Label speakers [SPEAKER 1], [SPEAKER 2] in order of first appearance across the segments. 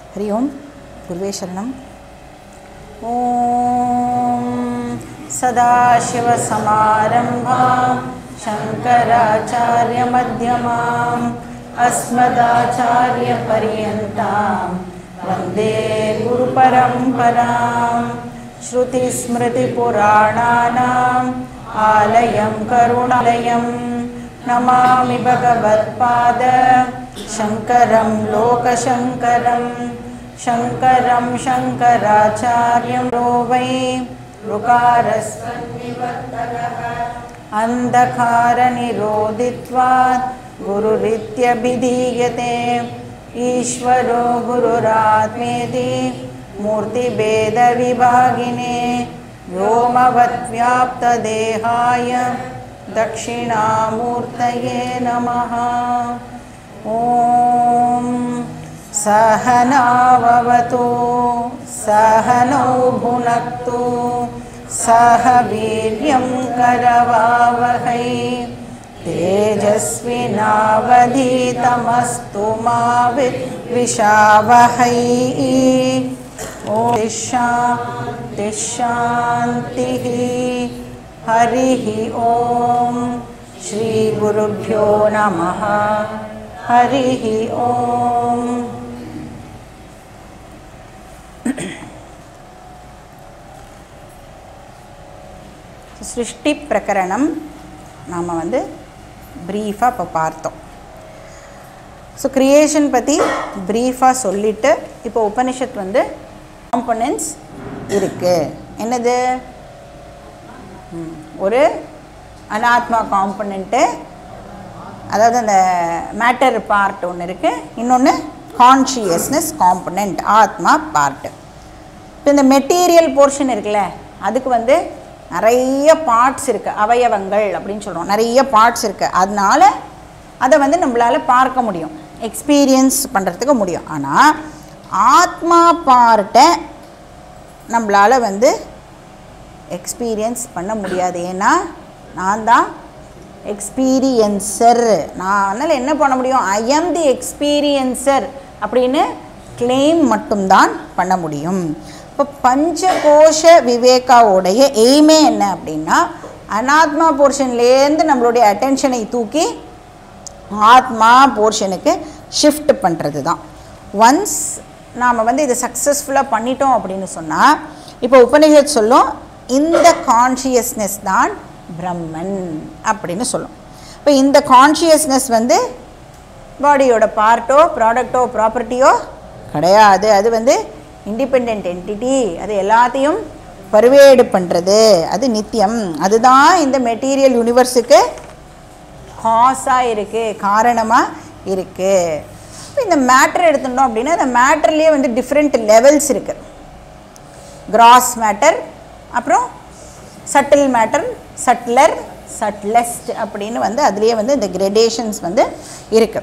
[SPEAKER 1] हरि ओम गुरुवे शरणम। ओम सदाशिवसमारम्भां शंकराचार्यमध्यमाम् अस्मदाचार्यपर्यन्तां वन्दे गुरुपरम्परां। श्रुतिस्मृतिपुराणानाम् आलयं करुणालयं नमामि भगवत्पाद शंकरं लोकशंकरं। शंकरं शंकराचार्यं वै ऋकारस्वन्निवर्तकः अन्धकारनिरोधित्वात् गुरुरित्यभिधीयते। ईश्वरो गुरुरात्मेति मूर्तिभेदविभागिने व्योमवद्व्याप्तदेहाय दक्षिणामूर्तये नमः। ॐ सहनाववतु सहनौ भुनक्तु सह वीर्यं करवावहै तेजस्विनावधीतमस्तु मा विद्विषावहै। ॐ शान्तिः हरिः ॐ श्री गुरुभ्यो नमः। हरिः ॐ। सृष्टि प्रकरणम नाम வந்து பிரீஃபா இப்ப பார்த்தோம். ஸோ கிரியேஷன் பற்றி பிரீஃபாக சொல்லிவிட்டு இப்போ உபனிஷத் வந்து காம்பனன்ட்ஸ் இருக்குது. என்னது? ஒரு அனாத்மா காம்பனண்ட்டு, அதாவது அந்த மேட்டர் பார்ட் ஒன்று இருக்குது, இன்னொன்று கான்ஷியஸ்னஸ் காம்பனண்ட் ஆத்மா பார்ட்டு. இப்போ இந்த மெட்டீரியல் போர்ஷன் இருக்குல்ல, அதுக்கு வந்து நிறைய பார்ட்ஸ் இருக்குது, அவயவங்கள் அப்படின்னு சொல்கிறோம், நிறைய பார்ட்ஸ் இருக்குது. அதனால அதை வந்து நம்மளால் பார்க்க முடியும், எக்ஸ்பீரியன்ஸ் பண்ணுறதுக்கு முடியும். ஆனால் ஆத்மா பார்ட்டை நம்மளால் வந்து எக்ஸ்பீரியன்ஸ் பண்ண முடியாது. ஏன்னா நான் தான் எக்ஸ்பீரியன்சர். நான் அதனால் என்ன பண்ண முடியும்? ஐ எம் தி எக்ஸ்பீரியன்சர் அப்படின்னு கிளைம் மட்டும்தான் பண்ண முடியும். இப்போ பஞ்சகோஷ விவேகாவோடைய எய்மே என்ன அப்படின்னா, அனாத்மா போர்ஷன்லேருந்து நம்மளுடைய அட்டென்ஷனை தூக்கி ஆத்மா போர்ஷனுக்கு ஷிஃப்ட் பண்ணுறது தான். ஒன்ஸ் நாம் வந்து இதை சக்ஸஸ்ஃபுல்லாக பண்ணிட்டோம் அப்படின்னு சொன்னால், இப்போ உபனிஷத் சொல்லும் இந்த கான்ஷியஸ்னஸ் தான் பிரம்மன் அப்படின்னு சொல்லும். இப்போ இந்த கான்ஷியஸ்னஸ் வந்து பாடியோட பார்ட்டோ ப்ராடக்டோ ப்ராப்பர்ட்டியோ கிடையாது. அது வந்து இண்டிபெண்ட் என்டிட்டி, அது எல்லாத்தையும் பர்வேடு பண்ணுறது, அது நித்தியம். அதுதான் இந்த மெட்டீரியல் யூனிவர்ஸுக்கு காஸாக இருக்குது, காரணமாக இருக்குது. இப்போ இந்த மேட்டர் எடுத்துட்டோம் அப்படின்னா, அந்த மேட்டர்லேயே வந்து டிஃப்ரெண்ட் லெவல்ஸ் இருக்குது. கிராஸ் மேட்டர், அப்புறம் சட்டில் மேட்டர், சட்லர், சட்லெஸ்ட் அப்படின்னு வந்து அதுலேயே வந்து இந்த கிரடேஷன்ஸ் வந்து இருக்குது.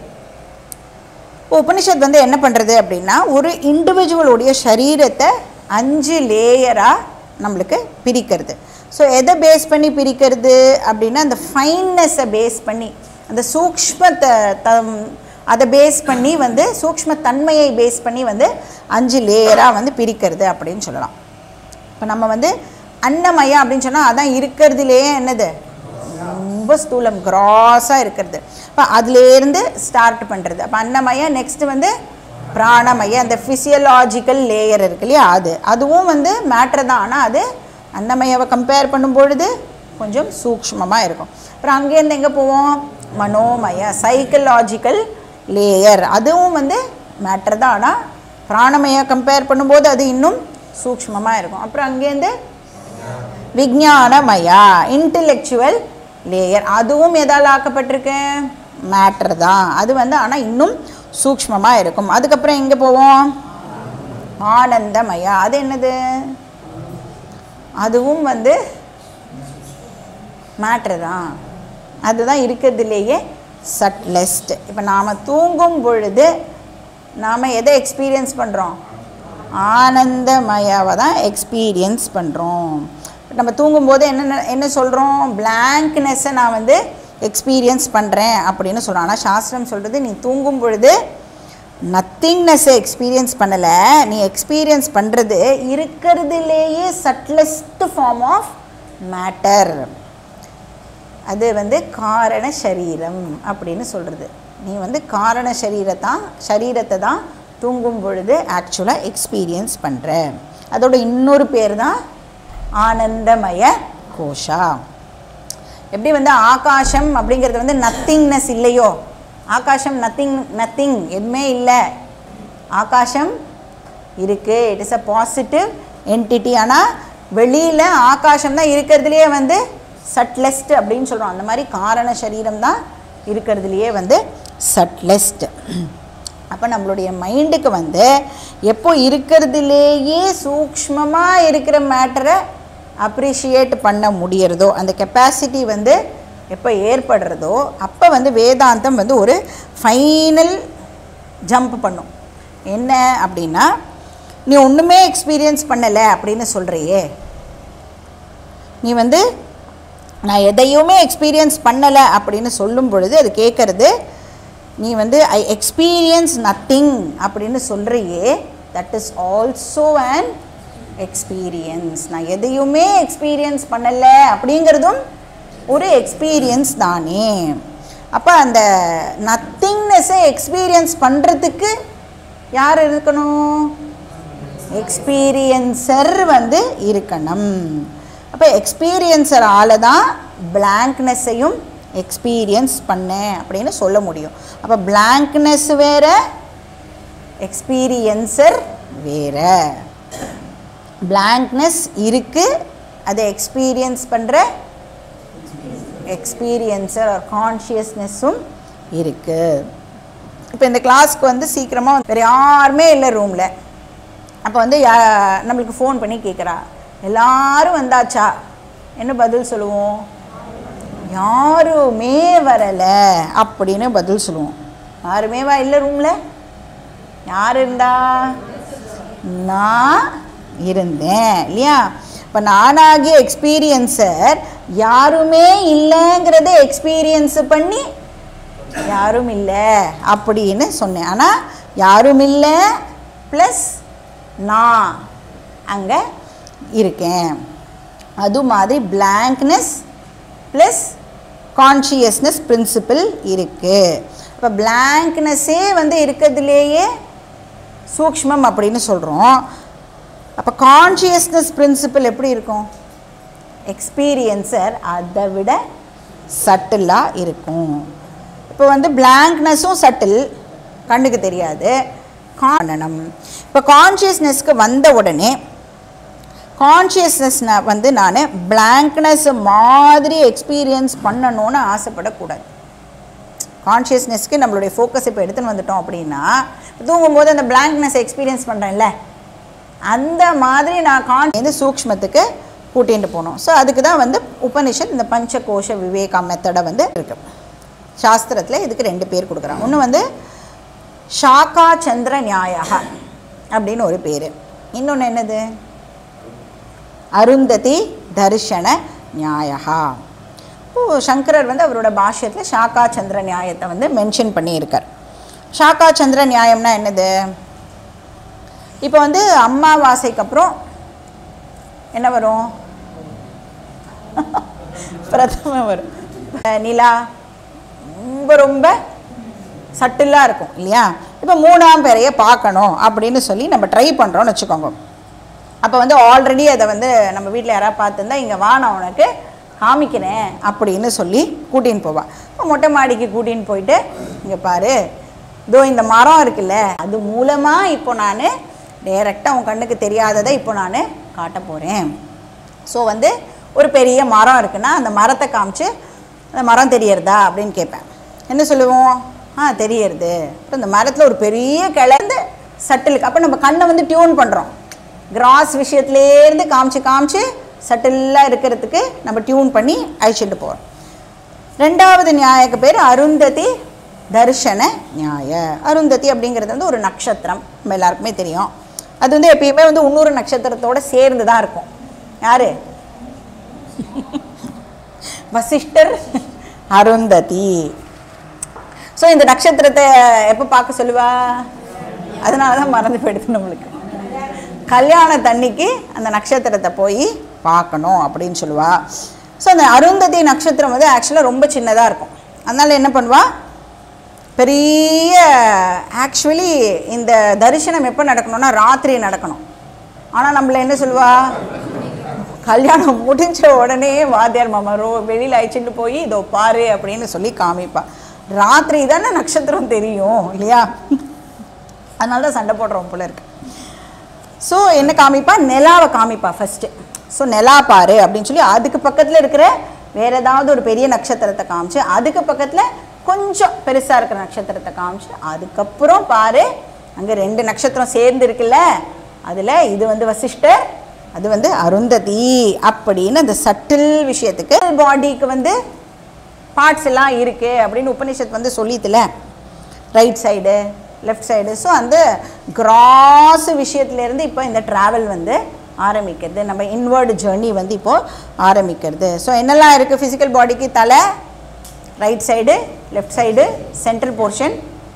[SPEAKER 1] உபனிஷத் வந்து என்ன பண்ணுறது அப்படின்னா, ஒரு இண்டிவிஜுவலுடைய சரீரத்தை 5 லேயராக நம்மளுக்கு பிரிக்கிறது. ஸோ எதை பேஸ் பண்ணி பிரிக்கிறது அப்படின்னா, அந்த ஃபைன்னஸை பேஸ் பண்ணி, அந்த சூக்ஷ்மத்தை அதை பேஸ் பண்ணி வந்து சூக்ஷ்மத்தன்மையை பேஸ் பண்ணி வந்து 5 லேயராக வந்து பிரிக்கிறது அப்படின்னு சொல்லலாம். இப்போ நம்ம வந்து அன்னமயம் அப்படின்னு சொன்னால் அதான் இருக்கிறதுலேயே என்னது ரொம்ப ஸ்தூலம், கிராஸாக இருக்கிறது. இப்போ அதுலேருந்து ஸ்டார்ட் பண்ணுறது. அப்போ அன்னமயம், நெக்ஸ்ட்டு வந்து பிராணமயம், அந்த ஃபிசியலாஜிக்கல் லேயர் இருக்கு இல்லையா, அதுவும் வந்து மேட்ரு தான். ஆனால் அது அன்னமயாவை கம்பேர் பண்ணும்பொழுது கொஞ்சம் சூக்ஷ்மமாக இருக்கும். அப்புறம் அங்கேருந்து எங்கே போவோம்? மனோமய, சைக்கலாஜிக்கல் லேயர், அதுவும் வந்து மேட்ரு தான். ஆனால் பிராணமய கம்பேர் பண்ணும்போது அது இன்னும் சூக்ஷ்மமாக இருக்கும். அப்புறம் அங்கேருந்து விஞ்ஞானமயா, இன்டெலெக்சுவல் லேயர், அதுவும் எதால் ஆக்கப்பட்டிருக்கு? மேட்டர் தான். அது வந்து ஆனால் இன்னும் சூக்ஷ்மமாக இருக்கும். அதுக்கப்புறம் எங்கே போவோம்? ஆனந்தமயா, அது என்னது? அதுவும் வந்து மேட்டர் தான். அதுதான் இருக்கிறதுலேயே சட்லெஸ்ட். இப்போ நாம் தூங்கும் பொழுது நாம் எதை எக்ஸ்பீரியன்ஸ் பண்ணுறோம்? ஆனந்தமயாவை தான் எக்ஸ்பீரியன்ஸ் பண்ணுறோம். நம்ம தூங்கும்போது என்ன சொல்கிறோம்? பிளாங்க்னஸை நான் வந்து எக்ஸ்பீரியன்ஸ் பண்ணுறேன் அப்படின்னு சொல்கிறோம். ஆனால் சாஸ்திரம் சொல்கிறது, நீ தூங்கும் பொழுது நத்திங்னஸை எக்ஸ்பீரியன்ஸ் பண்ணலை, நீ எக்ஸ்பீரியன்ஸ் பண்ணுறது இருக்கிறதுலேயே சட்லஸ்ட் ஃபார்ம் ஆஃப் மேட்டர். அது வந்து காரண சரீரம் அப்படின்னு சொல்கிறது. நீ வந்து காரண சரீரத்தை தான் தூங்கும் பொழுது ஆக்சுவலாக எக்ஸ்பீரியன்ஸ் பண்ணுற. அதோட இன்னொரு பேர் தான் ஆனந்தமய கோஷா. எப்படி வந்து ஆகாசம் அப்படிங்கிறது வந்து நத்திங்னஸ் இல்லையோ, ஆகாசம் நத்திங் எதுவுமே இல்லை, ஆகாசம் இருக்குது, it is a positive entity. ஆனால் வெளியில் ஆகாசம் தான் இருக்கிறதுலையே வந்து சட்லெஸ்ட் அப்படின்னு சொல்கிறோம். அந்த மாதிரி காரண சரீரம் தான் இருக்கிறதுலையே வந்து சட்லெஸ்ட். அப்போ நம்மளுடைய மைண்டுக்கு வந்து எப்போ இருக்கிறதுலேயே சூக்ஷ்மமாக இருக்கிற மேட்டரை அப்ரிஷியேட் பண்ண முடியறதோ, அந்த கெப்பாசிட்டி வந்து எப்போ ஏற்படுறதோ அப்போ வந்து வேதாந்தம் வந்து ஒரு ஃபைனல் ஜம்ப் பண்ணும். என்ன அப்படின்னா, நீ ஒன்றுமே எக்ஸ்பீரியன்ஸ் பண்ணலை அப்படின்னு சொல்கிறியே, நீ வந்து நான் எதையுமே எக்ஸ்பீரியன்ஸ் பண்ணலை அப்படின்னு சொல்லும் பொழுது அது கேட்குறது, நீ வந்து ஐ எக்ஸ்பீரியன்ஸ் நத்திங் அப்படின்னு சொல்கிறியே, that is also an experience. நான் எதையுமே எக்ஸ்பீரியன்ஸ் பண்ணலை அப்படிங்கிறதும் ஒரு எக்ஸ்பீரியன்ஸ் தானே. அப்போ அந்த நத்திங்னஸை எக்ஸ்பீரியன்ஸ் பண்ணுறதுக்கு யார் இருக்கணும்? எக்ஸ்பீரியன்சர் வந்து இருக்கணும். அப்போ எக்ஸ்பீரியன்சரால் தான் பிளாங்க்னஸையும் எக்ஸ்பீரியன்ஸ் பண்ணேன் அப்படின்னு சொல்ல முடியும். அப்போ பிளாங்க்னஸ் வேறு, எக்ஸ்பீரியன்சர் வேறு. பிளாங்க்னஸ் இருக்குது, அதை எக்ஸ்பீரியன்ஸ் பண்ணுற எக்ஸ்பீரியன்சர் ஆர் கான்ஷியஸ்னஸும் இருக்குது. இப்போ இந்த கிளாஸ்க்கு வந்து சீக்கிரமாக வேறு யாருமே இல்லை ரூமில். அப்போ வந்து நம்மளுக்கு ஃபோன் பண்ணி கேட்குறா, எல்லாரும் வந்தாச்சா? என்ன பதில் சொல்லுவோம்? யாருமே வரலை அப்படின்னு பதில் சொல்லுவோம். யாருமே வா இல்லை ரூமில். யார் இருந்தா? நான் இருந்தேன் இல்லையா? இப்போ நானாகிய எக்ஸ்பீரியன்சர் யாருமே இல்லைங்கிறத எக்ஸ்பீரியன்ஸ் பண்ணி யாரும் இல்லை அப்படின்னு சொன்னேன். ஆனால் யாரும் இல்லை ப்ளஸ் நான் அங்கே இருக்கேன். அது மாதிரி பிளாங்க்னஸ் ப்ளஸ் கான்ஷியஸ்னஸ் பிரின்சிபிள் இருக்குது. இப்போ பிளாங்க்னஸ்ஸே வந்து இருக்கிறதுலேயே சூக்ஷ்மம் அப்படின்னு சொல்கிறோம். அப்போ கான்ஷியஸ்னஸ் பிரின்சிபிள் எப்படி இருக்கும்? எக்ஸ்பீரியன்சர் அதை விட சட்டிலாக இருக்கும். இப்போ வந்து பிளாங்க்னஸும் சட்டில், கண்ணுக்கு தெரியாது, காணணும். இப்போ கான்ஷியஸ்னஸ்க்கு வந்த உடனே கான்ஷியஸ்னஸ் வந்து நான் பிளாங்க்னஸ் மாதிரி எக்ஸ்பீரியன்ஸ் பண்ணணும்னு ஆசைப்படக்கூடாது. கான்ஷியஸ்னஸ்க்கு நம்மளுடைய ஃபோக்கஸ் இப்போ எடுத்துன்னு வந்துட்டோம் அப்படின்னா, தூங்கும்போது அந்த பிளாங்க்னஸ் எக்ஸ்பீரியன்ஸ் பண்ணுறேன்ல, அந்த மாதிரி நான் இந்த சூக்ஷ்மத்துக்கு கூட்டிகிட்டு போகணும். ஸோ அதுக்கு தான் வந்து உபனிஷத் இந்த பஞ்சகோஷ விவேகா மெத்தடை வந்து இருக்கு. சாஸ்திரத்தில் இதுக்கு 2 பேர் கொடுக்குறாங்க. ஒன்று வந்து ஷாக்கா சந்திர நியாயா அப்படின்னு ஒரு பேர், இன்னொன்று என்னது அருந்ததி தர்ஷன நியாயா. இப்போது சங்கரர் வந்து அவரோட பாஷ்யத்தில் ஷாக்கா சந்திர நியாயத்தை வந்து மென்ஷன் பண்ணியிருக்கார். ஷாக்கா சந்திர நியாயம்னா என்னது? இப்போ வந்து அமாவாசைக்கு அப்புறம் என்ன வரும்? பிரதமம் வரும். நிலா ரொம்ப ரொம்ப சட்டிலாக இருக்கும் இல்லையா? இப்போ 3ஆம் பேரையை பார்க்கணும் அப்படின்னு சொல்லி நம்ம ட்ரை பண்ணுறோன்னு வச்சுக்கோங்க. அப்போ வந்து ஆல்ரெடி அதை வந்து நம்ம வீட்டில் யாராவது பார்த்துருந்தா, இங்கே வா நான் உனக்கு காமிக்கிறேன் அப்படின்னு சொல்லி கூட்டின்னு போவாள். இப்போ மொட்டை மாடிக்கு கூட்டின்னு போயிட்டு, இங்கே பாரு இதோ இந்த மரம் இருக்குல்ல, அது மூலமாக இப்போ நான் டைரெக்டாக உன் கண்ணுக்கு தெரியாததை இப்போ நான் காட்ட போகிறேன். ஸோ வந்து ஒரு பெரிய மரம் இருக்குன்னா அந்த மரத்தை காமிச்சு, அந்த மரம் தெரியறதா அப்படின்னு கேட்பேன். என்ன சொல்லுவோம்? தெரியறது. அப்புறம் இந்த மரத்தில் ஒரு பெரிய கிளர்ந்து சட்டிலுக்கு, அப்போ நம்ம கண்ணை வந்து டியூன் பண்ணுறோம். கிராஸ் விஷயத்துலேருந்து காமிச்சு சட்டிலாக இருக்கிறதுக்கு நம்ம டியூன் பண்ணி அழிச்சிட்டு போகிறோம். 2வது நியாயக்கு பேர் அருந்ததி தர்ஷன நியாய. அருந்ததி அப்படிங்கிறது வந்து ஒரு நட்சத்திரம், நம்ம எல்லாருக்குமே தெரியும். அது வந்து எப்பயுமே வந்து இன்னொரு நட்சத்திரத்தோடு சேர்ந்து தான் இருக்கும். யார்? வசிஷ்டர் அருந்ததி. ஸோ இந்த நட்சத்திரத்தை எப்போ பார்க்க சொல்லுவா? அதனால தான் மறந்து போயிடுது நம்மளுக்கு. கல்யாணத்தன்னைக்கு அந்த நட்சத்திரத்தை போய் பார்க்கணும் அப்படின்னு சொல்லுவா. ஸோ அந்த அருந்ததி நட்சத்திரம் வந்து ஆக்சுவலாக ரொம்ப சின்னதாக இருக்கும். அதனால் என்ன பண்ணுவா, பெரிய ஆக்சுவலி இந்த தரிசனம் எப்போ நடக்கணும்னா ராத்திரி நடக்கணும். ஆனால் நம்மள என்ன சொல்லுவா, கல்யாணம் முடிஞ்ச உடனே வாத்தியார் மாமா வெளியில் அழைச்சிட்டு போய் இதோ பாரு அப்படின்னு சொல்லி காமிப்பா. ராத்திரி தானே நட்சத்திரம் தெரியும் இல்லையா, அதனால தான் சண்டை போடுறோம் போல இருக்கு. ஸோ என்ன காமிப்பா, நிலாவை காமிப்பா ஃபஸ்ட்டு. ஸோ நிலா பாரு அப்படின்னு சொல்லி அதுக்கு பக்கத்தில் இருக்கிற வேறு ஏதாவது ஒரு பெரிய நட்சத்திரத்தை காமிச்சு, அதுக்கு பக்கத்தில் கொஞ்சம் பெருசாக இருக்கிற நட்சத்திரத்தை காமிச்சு, அதுக்கப்புறம் பாரு அங்கே 2 நட்சத்திரம் சேர்ந்து இருக்குல்ல, அதில் இது வந்து வசிஷ்டர், அது வந்து அருந்ததி அப்படின்னு அந்த சட்டில் விஷயத்துக்கு பாடிக்கு வந்து பார்ட்ஸ் எல்லாம் இருக்குது அப்படின்னு உபநிஷத் வந்து சொல்லித்துல, right side left side. So அந்த கிராஸ் விஷயத்துலேருந்து இப்போ இந்த ட்ராவல் வந்து ஆரம்பிக்கிறது, நம்ம இன்வர்டு ஜேர்னி வந்து இப்போது ஆரம்பிக்கிறது. ஸோ என்னெல்லாம் இருக்குது ஃபிசிக்கல் பாடிக்கு, தலை, right side, left side, central portion,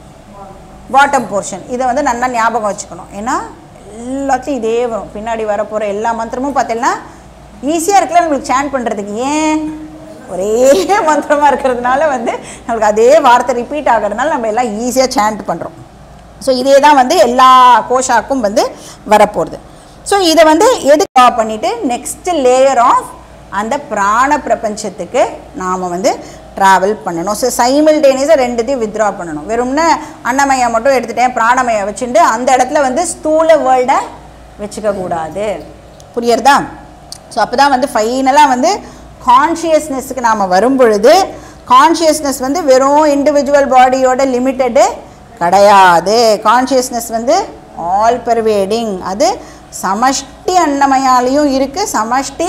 [SPEAKER 1] bottom portion. இதை வந்து நல்லா ஞாபகம் வச்சுக்கணும். ஏன்னா எல்லாத்தையும் இதே வரும், பின்னாடி வரப்போகிற எல்லா மந்திரமும் பார்த்தீங்கன்னா ஈஸியாக இருக்குல்ல நம்மளுக்கு சேன் பண்ணுறதுக்கு. ஏன், ஒரே மந்திரமாக இருக்கிறதுனால வந்து நம்மளுக்கு அதே வார்த்தை ரிப்பீட் ஆகிறதுனால நம்ம எல்லாம் ஈஸியாக சேண்ட் பண்ணுறோம். ஸோ இதே தான் வந்து எல்லா கோஷாக்கும் வந்து வரப்போகிறது. ஸோ இதை வந்து எதுக்கு பண்ணிவிட்டு நெக்ஸ்ட்டு லேயர் ஆஃப் அந்த பிராண பிரபஞ்சத்துக்கு நாம் வந்து ட்ராவல் பண்ணணும். ஸோ சைமில்டேனியஸாக 2த்தையும் வித்ட்ரா பண்ணணும். வெறும்னா அன்னமயா மட்டும் எடுத்துட்டேன், பிராணமயா வச்சுட்டு அந்த இடத்துல வந்து ஸ்தூல வேர்ல்டை வச்சுக்கக்கூடாது. புரியுறதா? ஸோ அப்போ தான் வந்து ஃபைனலாக வந்து கான்ஷியஸ்னஸுக்கு நாம் வரும் பொழுது, கான்ஷியஸ்னஸ் வந்து வெறும் இண்டிவிஜுவல் பாடியோட லிமிட்டடு கிடையாது. கான்ஷியஸ்னஸ் வந்து ஆல் பெர்வேடிங். அது சமஷ்டி அன்னமயாலையும் இருக்குது, சமஷ்டி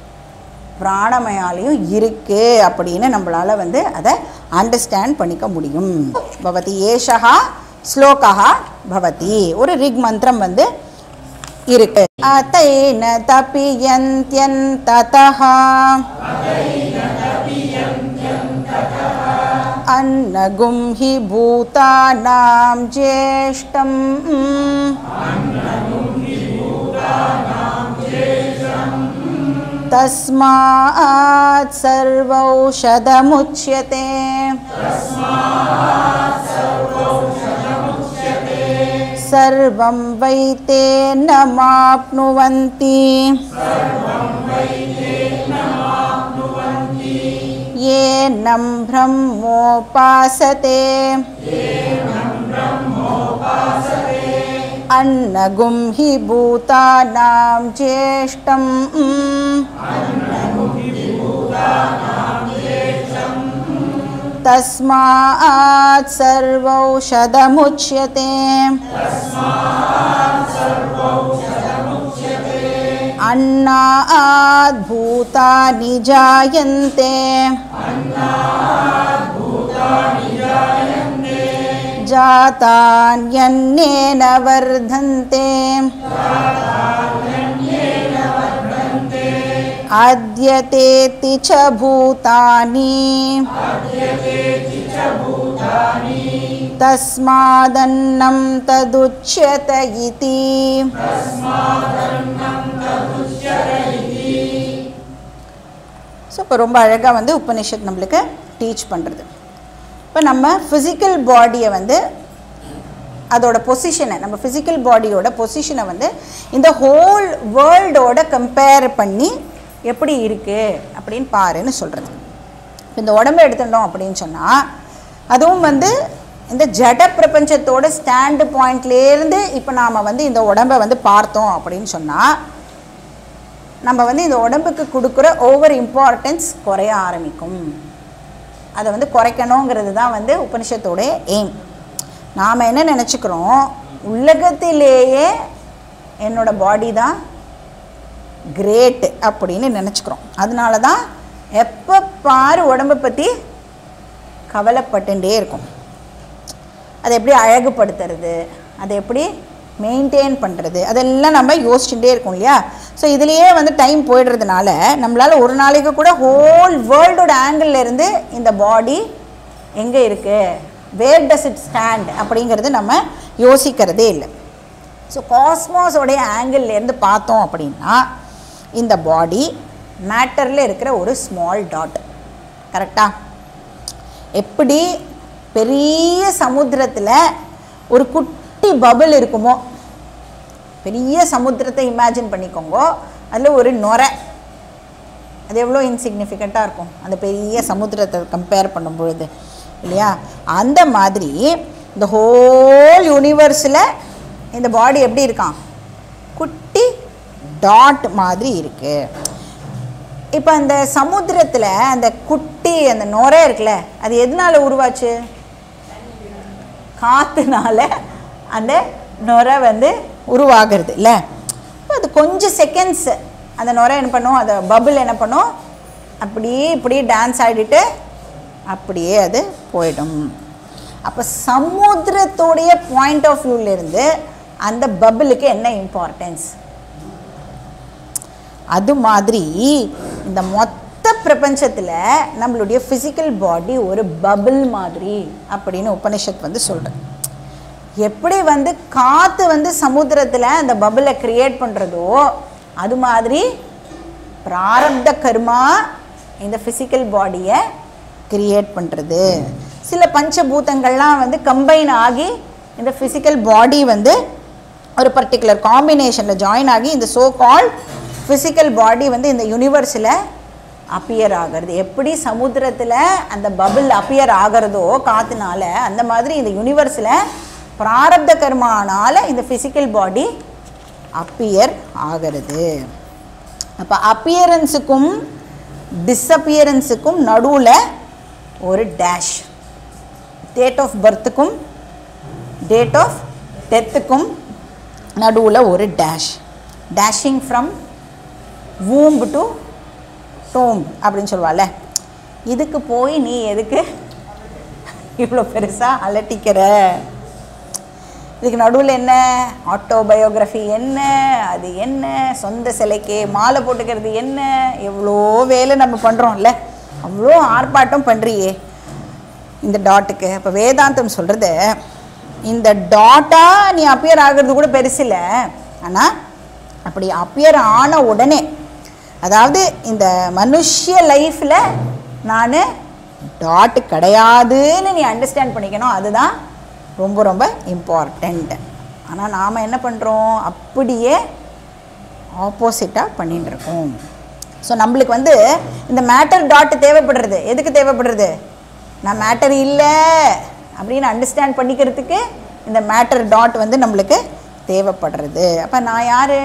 [SPEAKER 1] பிராணமயாலையும் இருக்குது அப்படின்னு நம்மளால் வந்து அதை அண்டர்ஸ்டாண்ட் பண்ணிக்க முடியும். பவதி ஏஷா ஸ்லோகா பவதி ஒரு ரிக் மந்திரம் வந்து இருக்கு. அதைன தபியந்த்யன் ததஹ अन्नगुं हि भूतानां ज्येष्ठं तस्मात् सर्वौषधमुच्यते सर्वं वै तेन माप्नुवन्ति येनं ब्रह्मोपासते अन्नगुं हि भूतानां ज्येष्ठं तस्मात् सर्वौषधमुच्यते अन्नात् भूतानि जायन्ते जातान्यन्नेन वर्धन्ते आद्यतेति च भूतानि तस्मादन्नं तदुच्यत इति. ஸோ இப்போ ரொம்ப அழகாக வந்து உபனிஷத் நம்மளுக்கு டீச் பண்ணுறது. இப்போ நம்ம ஃபிசிக்கல் பாடியை வந்து அதோட பொசிஷனை, நம்ம ஃபிசிக்கல் பாடியோட பொசிஷனை வந்து இந்த ஹோல் வேர்ல்டோட கம்பேர் பண்ணி எப்படி இருக்குது அப்படின்னு பாருன்னு சொல்கிறது. இப்போ இந்த உடம்பை எடுத்துட்டோம் அப்படின்னு சொன்னால், அதுவும் வந்து இந்த ஜட பிரபஞ்சத்தோட ஸ்டாண்டு பாயிண்ட்லேருந்து இப்போ நாம் வந்து இந்த உடம்பை வந்து பார்த்தோம் அப்படின்னு சொன்னால், நம்ம வந்து இந்த உடம்புக்கு கொடுக்குற ஓவர் இம்பார்ட்டன்ஸ் குறைய ஆரம்பிக்கும். அதை வந்து குறைக்கணுங்கிறது தான் வந்து உபனிஷத்தோட எய்ம். நாம் என்ன நினச்சிக்கிறோம், உலகத்திலேயே என்னோடய பாடி தான் கிரேட்டு அப்படின்னு நினச்சிக்கிறோம். அதனால தான் எப்போ பாரு உடம்பை பற்றி கவலைப்பட்டுட்டே இருக்கும். அதை எப்படி அழகுபடுத்துறது, அதை எப்படி மெயின்டைன் பண்ணுறது, அதெல்லாம் நம்ம யோசிச்சுட்டே இருக்கோம் இல்லையா. ஸோ இதுலேயே வந்து டைம் போய்டுறதுனால நம்மளால் ஒரு நாளைக்கு கூட ஹோல் வேர்ல்டோட ஆங்கிள் இருந்து இந்த பாடி எங்கே இருக்குது, வேர் டஸ் இட் ஸ்டாண்ட் அப்படிங்கிறது நம்ம யோசிக்கிறதே இல்லை. ஸோ காஸ்மாஸோடைய ஆங்கிள்லேருந்து பார்த்தோம் அப்படின்னா இந்த பாடி மேட்டரில் இருக்கிற ஒரு ஸ்மால் டாட். கரெக்டாக? எப்படி பெரிய சமுத்திரத்தில் ஒரு குட்டி பபிள் இருக்குமோ, பெரிய சமுத்திரத்தை இமேஜின் பண்ணிக்கோங்க, அதில் ஒரு நுரை, அது எவ்வளோ இன்சிக்னிஃபிகண்ட்டாக இருக்கும் அந்த பெரிய சமுத்திரத்தை கம்பேர் பண்ணும் பொழுது, இல்லையா? அந்த மாதிரி இந்த ஹோல் யூனிவர்ஸில் இந்த பாடி எப்படி இருக்கான்? குட்டி டாட் மாதிரி இருக்குது. இப்போ அந்த சமுத்திரத்தில் அந்த குட்டி அந்த நுரை இருக்குல்ல, அது எதனால உருவாச்சு? காற்றுனால அந்த நுரை வந்து உருவாகிறது இல்லை? அது கொஞ்சம் செகண்ட்ஸ் அந்த நுரை என்ன பண்ணும், அந்த பபிள் என்ன பண்ணும், அப்படியே இப்படியே டான்ஸ் ஆடிட்டு அப்படியே அது போயிடும். அப்போ சமுத்திரத்தோடைய பாயிண்ட் ஆஃப் வியூவிலேருந்து அந்த பபிளுக்கு என்ன இம்பார்ட்டன்ஸ்? அது மாதிரி இந்த மொத்த பிரபஞ்சத்தில் நம்மளுடைய ஃபிசிக்கல் பாடி ஒரு பபிள் மாதிரி அப்படின்னு உபனிஷத் வந்து சொல்கிறேன். எப்படி வந்து காற்று வந்து சமுத்திரத்தில் அந்த பபிளை கிரியேட் பண்ணுறதோ அது மாதிரி பிராரப்த கர்மா இந்த ஃபிசிக்கல் பாடியை கிரியேட் பண்ணுறது. சில பஞ்சபூதங்கள்லாம் வந்து கம்பைன் ஆகி இந்த ஃபிசிக்கல் பாடி வந்து ஒரு பர்டிகுலர் காம்பினேஷனில் ஜாயின் ஆகி இந்த சோ கால்ட் ஃபிசிக்கல் பாடி வந்து இந்த யூனிவர்ஸில் அப்பியர் ஆகிறது. எப்படி சமுத்திரத்தில் அந்த பபிள் அப்பியர் ஆகிறதோ காற்றுனால, அந்த மாதிரி இந்த யூனிவர்ஸில் பிராரப்த கர்மானால இந்த ஃபிசிக்கல் பாடி அப்பியர் ஆகிறது. அப்போ அப்பியரன்ஸுக்கும் டிஸ்அப்பியரன்ஸுக்கும் நடுவில் ஒரு டேஷ், டேட் ஆஃப் பர்த்துக்கும் டேட் ஆஃப் டெத்துக்கும் நடுவில் ஒரு dash, dashing from womb to tomb அப்படின்னு சொல்லுவாள்ல. இதுக்கு போய் நீ எதுக்கு இவ்வளோ பெருசாக அலட்டிக்கிற? இதுக்கு நடுவில் என்ன ஆட்டோபயோகிராஃபி என்ன, அது என்ன, சொந்த சிலைக்கு மாலை போட்டுக்கிறது என்ன, எவ்வளோ வேலை நம்ம பண்ணுறோம்ல, அவ்வளோ ஆர்ப்பாட்டம் பண்ணுறியே இந்த டாட்டுக்கு. இப்போ வேதாந்தம் சொல்கிறது, இந்த டாட்டாக நீ அப்பியர் ஆகிறது கூட பெருசில்லை, ஆனால் அப்படி அப்பியர் ஆன உடனே, அதாவது இந்த மனுஷ லைஃப்பில் நான் டாட்டு கிடையாதுன்னு நீ அண்டர்ஸ்டாண்ட் பண்ணிக்கணும். அதுதான் ரொம்ப ரொம்ப இம்பார்ட்டண்ட். ஆனால் நாம் என்ன பண்ணுறோம், அப்படியே ஆப்போசிட்டாக பண்ணிட்டு இருக்கோம். ஸோ நம்மளுக்கு வந்து இந்த மேட்டர் டாட்டு தேவைப்படுறது எதுக்கு தேவைப்படுறது? நான் மேட்டர் இல்லை அப்படின்னு அண்டர்ஸ்டாண்ட் பண்ணிக்கிறதுக்கு இந்த மேட்டர் டாட் வந்து நம்மளுக்கு தேவைப்படுறது. அப்போ நான் யார்?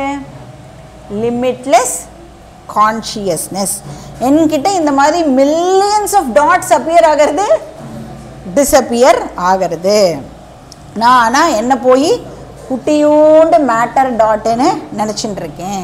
[SPEAKER 1] Limitless consciousness. என்கிட்ட இந்த மாதிரி மில்லியன்ஸ் ஆஃப் டாட்ஸ் அப்பியர் ஆகிறது, டிஸ்அப்பியர் ஆகிறது. நான் ஆனால் என்ன போய் குட்டியூண்டு மேட்டர் டாட்டுன்னு நினச்சிட்டு இருக்கேன்.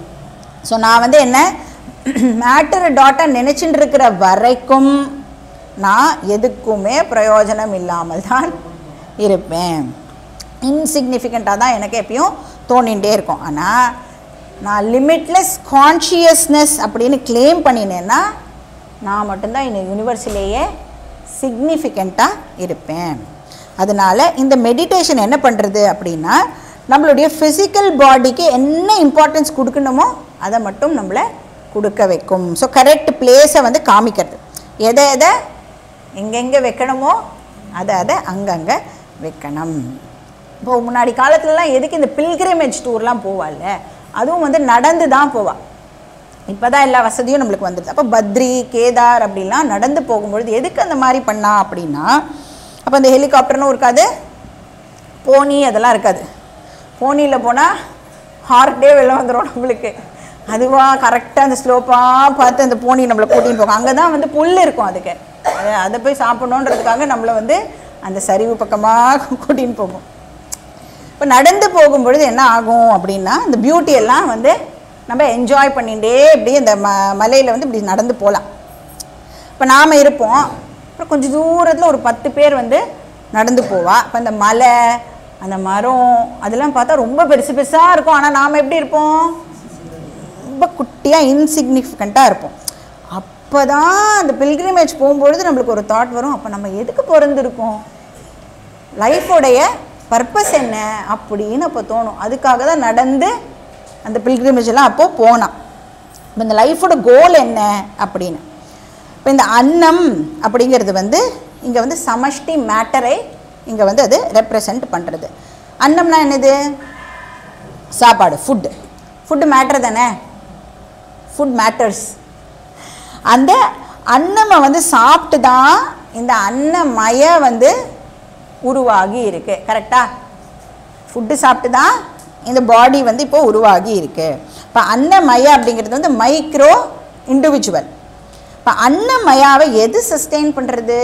[SPEAKER 1] ஸோ நான் வந்து என்ன மேட்டர் டாட்டை நினச்சிட்டு இருக்கிற வரைக்கும் நான் எதுக்குமே பிரயோஜனம் இல்லாமல் தான் இருப்பேன். இன்சிக்னிஃபிகண்ட்டாக தான் எனக்கு எப்பயும் தோணிகிட்டே இருக்கும். ஆனால் நான் லிமிட்லெஸ் கான்ஷியஸ்னஸ் அப்படின்னு கிளைம் பண்ணினேன்னா நான் மட்டும்தான் இந்த யூனிவர்ஸிலேயே சிக்னிஃபிகண்ட்டாக இருப்பேன். அதனால் இந்த மெடிடேஷன் என்ன பண்ணுறது அப்படின்னா, நம்மளுடைய ஃபிசிக்கல் பாடிக்கு என்ன இம்பார்ட்டன்ஸ் கொடுக்கணுமோ அதை மட்டும் நம்மளை கொடுக்க வைக்கும். ஸோ கரெக்ட் பிளேஸை வந்து காமிக்கிறது, எதை எதை எங்கெங்கே வைக்கணுமோ அதை அதை அங்கங்கே வைக்கணும். இப்போது முன்னாடி காலத்துலலாம் எதுக்கு இந்த பில்கிரிமேஜ் டூர்லாம் போவாள்ல, அதுவும் வந்து நடந்து தான் போவாள். இப்போ தான் எல்லா வசதியும் நம்மளுக்கு வந்துடுது. அப்போ பத்ரி கேதார் அப்படிலாம் நடந்து போகும்பொழுது எதுக்கு அந்த மாதிரி பண்ணா அப்படின்னா, அப்போ அந்த ஹெலிகாப்டர்னும் இருக்காது, போனி அதெல்லாம் இருக்காது. போனியில் போனால் ஹார்ட்டே வெளில வந்துடும் நம்மளுக்கு. அதுவாக கரெக்டாக அந்த ஸ்லோப்பாக பார்த்து அந்த போனி நம்மளை கூட்டின்னு போகும். அங்கே தான் வந்து புல் இருக்கும், அதுக்கு அதை போய் சாப்பிடணுன்றதுக்காக நம்மளை வந்து அந்த சரிவு பக்கமாக கூட்டின்னு போகும். இப்போ நடந்து போகும்பொழுது என்ன ஆகும் அப்படின்னா, இந்த பியூட்டியெல்லாம் வந்து நம்ம என்ஜாய் பண்ணிகிட்டே இப்படி இந்த மலையில் வந்து இப்படி நடந்து போகலாம். இப்போ நாம் இருப்போம், அப்புறம் கொஞ்சம் தூரத்தில் ஒரு 10 பேர் வந்து நடந்து போவா. இப்போ இந்த மலை அந்த மரம் அதெல்லாம் பார்த்தா ரொம்ப பெருசு பெருசாக இருக்கும். ஆனால் நாம் எப்படி இருப்போம்? ரொம்ப குட்டியாக இன்சிக்னிஃபிகண்ட்டாக இருப்போம். அப்போ தான் அந்த பில்கிரிமேஜ் போகும்பொழுது நம்மளுக்கு ஒரு தாட் வரும், அப்போ நம்ம எதுக்கு பிறந்திருக்கோம்? லைஃபோடைய பர்பஸ் என்ன அப்படின்னு அப்போ தோணும். அதுக்காக தான் நடந்து அந்த பில்கிரிமேஜ் எல்லாம் அப்போது போனான். இப்போ இந்த லைஃபோட கோல் என்ன அப்படின்னு. இப்போ இந்த அன்னம் அப்படிங்கிறது வந்து இங்கே வந்து சமஷ்டி மேட்டரை இங்கே வந்து அது ரெப்ரசன்ட் பண்ணுறது. அன்னம்னா என்னது? சாப்பாடு, ஃபுட்டு. ஃபுட்டு மேட்டர் தானே, ஃபுட் மேட்டர்ஸ். அந்த அன்னமை வந்து சாப்பிட்டு தான் இந்த அன்னமய வந்து உருவாகி இருக்கு. கரெக்டா? ஃபுட்டு சாப்பிட்டு தான் இந்த பாடி வந்து இப்போ உருவாகி இருக்கு. இப்போ அன்னமய அப்படிங்கிறது வந்து மைக்ரோ இண்டிவிஜுவல். இப்போ அன்னமயாவை எது சஸ்டெயின் பண்ணுறது?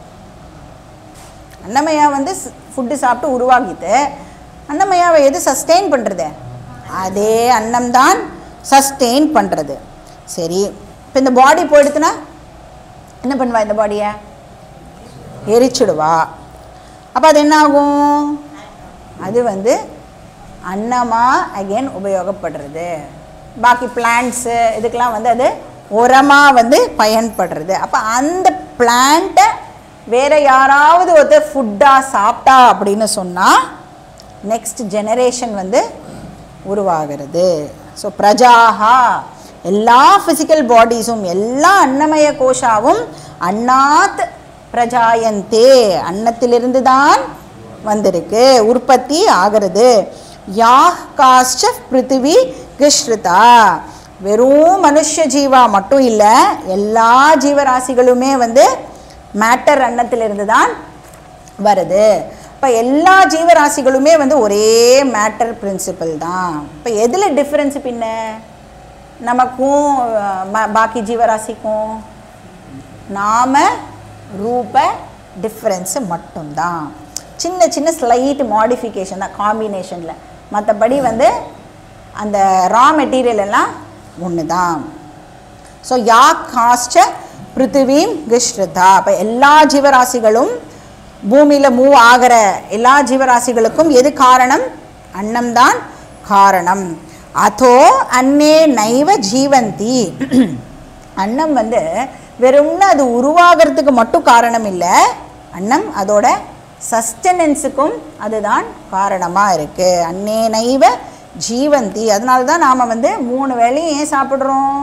[SPEAKER 1] அன்னமயா வந்து ஃபுட்டு சாப்பிட்டு உருவாகிட்டு அன்னமயாவை எது சஸ்டெயின் பண்ணுறது? அதே அன்னம் தான் சஸ்டெயின் பண்ணுறது. சரி, இப்போ இந்த பாடி போயிடுத்துனா என்ன பண்ணுவா? இந்த பாடியை எரிச்சிடுவா. அப்போ அது என்ன ஆகும்? அது வந்து அன்னமாக அகெயின் உபயோகப்படுறது. பாக்கி பிளான்ட்ஸு இதுக்கெலாம் வந்து அது உரமாக வந்து பயன்படுறது. அப்போ அந்த பிளான்ட்டை வேறு யாராவது ஒருத்தர் ஃபுட்டாக சாப்பிட்டா அப்படின்னு சொன்னால் நெக்ஸ்ட் ஜெனரேஷன் வந்து உருவாகிறது. ஸோ பிரஜாஹா, எல்லா ஃபிசிக்கல் பாடிஸும் எல்லா அன்னமய கோஷாவும் அன்னாத் பிரஜாயந்தே, அன்னத்திலிருந்து தான் வந்திருக்கு, உற்பத்தி ஆகிறது. யாஹ் காஷ்ச பிருத்திவி கிருஷ்ருதா, வெறும் மனுஷ ஜீவா மட்டும் இல்லை, எல்லா ஜீவராசிகளுமே வந்து மேட்டர் அன்னத்திலிருந்து தான் வருது. இப்போ எல்லா ஜீவராசிகளுமே வந்து ஒரே மேட்டர் பிரின்சிபல் தான். இப்போ எதில் டிஃப்ரென்ஸ்? பின்ன நமக்கும் பாக்கி ஜீவராசிக்கும் நாம ரூப டிஃப்ரென்ஸு மட்டும்தான். சின்ன சின்ன ஸ்லைட் மாடிஃபிகேஷன் தான் காம்பினேஷனில். மற்றபடி வந்து அந்த ரா மெட்டீரியல் எல்லாம் ஒன்று தான். ஸோ யா காஷ்ச பிருத்திவீம் கிருஷ்ருதா, அப்போ எல்லா ஜீவராசிகளும் பூமியில் மூவ் ஆகிற எல்லா ஜீவராசிகளுக்கும் எது காரணம்? அன்னம்தான் காரணம். அதோ அன்னே நைவ ஜீவந்தி, அன்னம் வந்து வெறும்னு அது உருவாகிறதுக்கு மட்டும் காரணம் இல்லை, அன்னம் அதோட சஸ்டெனன்ஸுக்கும் அதுதான் காரணமாக இருக்குது. அன்னே நைவ ஜீவந்தி. அதனால தான் நாம் வந்து 3 வேளையும் ஏன் சாப்பிட்றோம்?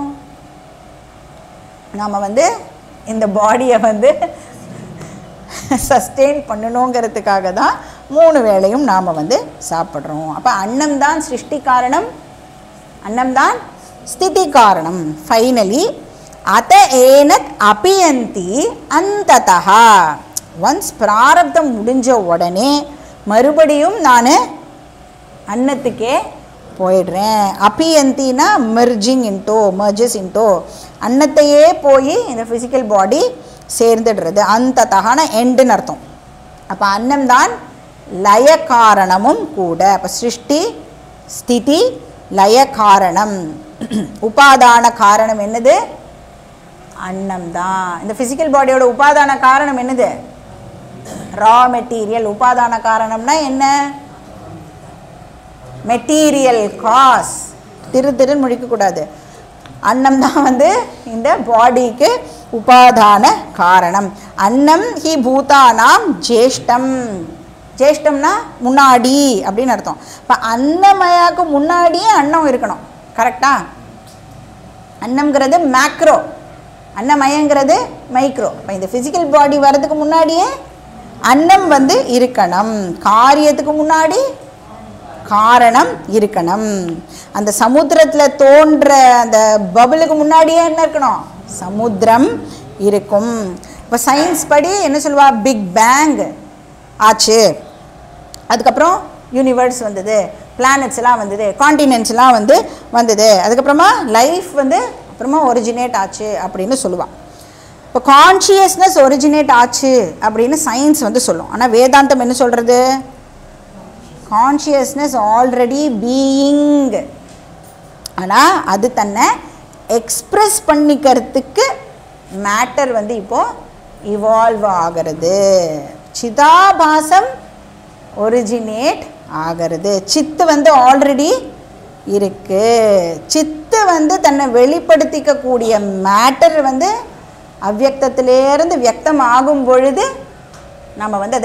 [SPEAKER 1] நாம் வந்து இந்த பாடியை வந்து சஸ்டெயின் பண்ணணுங்கிறதுக்காக தான் 3 வேளையும் நாம் வந்து சாப்பிட்றோம். அப்போ அன்னம் தான் சிருஷ்டி காரணம், அன்னம் தான் ஸ்திதி காரணம். ஃபைனலி அத ஏனத் அபியந்தி அந்ததா, ஒன்ஸ் பிராரப்தம் முடிஞ்ச உடனே மறுபடியும் நான் அன்னத்துக்கே போயிடுறேன். அபியந்தினா மெர்ஜிங் இன்டோ, மர்ஜஸ் இன்டோ, அன்னத்தையே போய் இந்த ஃபிசிக்கல் பாடி சேர்ந்துடுறது. அந்ததகான எண்டுன்னு அர்த்தம். அப்போ அன்னம் தான் லய காரணமும் கூட. அப்போ சிருஷ்டி ஸ்திதி லய காரணம். உபாதான காரணம் என்னது? அன்னம் தான். இந்த ஃபிசிக்கல் பாடியோட உபாதான காரணம் என்னது? Raw material. உபாதான காரணம்னா என்ன? Material cause. திருன்னு முடிக்கக்கூடாது. அன்னம் தான் வந்து இந்த பாடிக்கு உபாதான காரணம். அன்னம் ஹி பூதானாம் ஜேஷ்டம். ஜேஷ்டம்னா முன்னாடி அப்படின்னு அர்த்தம். இப்போ அன்னமயாவுக்கு முன்னாடியே அன்னம் இருக்கணும். கரெக்டா? அன்னம்ங்கிறது மேக்ரோ, அன்னமயங்கிறது மைக்ரோ. இப்போ இந்த ஃபிசிக்கல் பாடி வர்றதுக்கு முன்னாடியே அன்னம் வந்து இருக்கணும். காரியத்துக்கு முன்னாடி காரணம் இருக்கணும். அந்த சமுத்திரத்தில் தோன்ற அந்த பபுளுக்கு முன்னாடியே என்ன இருக்கணும்? சமுத்திரம் இருக்கும். இப்போ சயின்ஸ் படி என்ன சொல்லுவா? பிக் பேங் ஆச்சு, அதுக்கப்புறம் யூனிவர்ஸ் வந்தது, பிளானட்ஸ் எல்லாம் வந்தது, காண்டினென்ட்ஸ்லாம் வந்து வந்தது, அதுக்கப்புறமா லைஃப் வந்து அப்புறமா ஒரிஜினேட் ஆச்சு அப்படின்னு சொல்லுவாள். இப்போ கான்ஷியஸ்னஸ் ஒரிஜினேட் ஆச்சு அப்படின்னு சயின்ஸ் வந்து சொல்லும். ஆனால் வேதாந்தம் என்ன சொல்கிறது? கான்ஷியஸ்னஸ் ஆல்ரெடி பீயிங், ஆனால் அது தன்னை எக்ஸ்ப்ரெஸ் பண்ணிக்கிறதுக்கு மேட்டர் வந்து இப்போது இவால்வ் ஆகிறது. சிதாபாசம் ஒரிஜினேட் ஆகிறது. சித்து வந்து ஆல்ரெடி இருக்கு. சித்து வந்து தன்னை வெளிப்படுத்திக்கக்கூடிய மேட்டர் வந்து அவ்வியக்தத்திலேருந்து வியக்தம் ஆகும் பொழுது நம்ம வந்து அதை